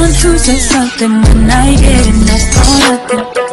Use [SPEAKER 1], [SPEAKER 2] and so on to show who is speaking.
[SPEAKER 1] someone to say something when I get enough for nothing.